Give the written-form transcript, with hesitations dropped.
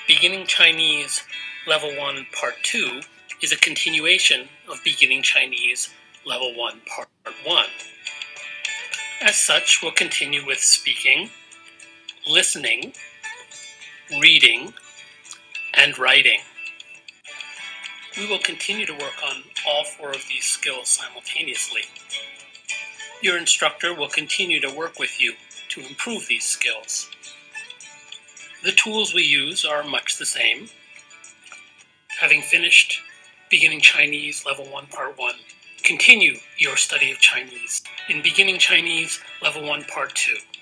Beginning Chinese Level 1 Part 2 is a continuation of Beginning Chinese Level 1 Part 1. As such, we'll continue with speaking, listening, reading, and writing. We will continue to work on all four of these skills simultaneously. Your instructor will continue to work with you to improve these skills. The tools we use are much the same. Having finished Beginning Chinese Level 1 Part 1, continue your study of Chinese in Beginning Chinese Level 1 Part 2.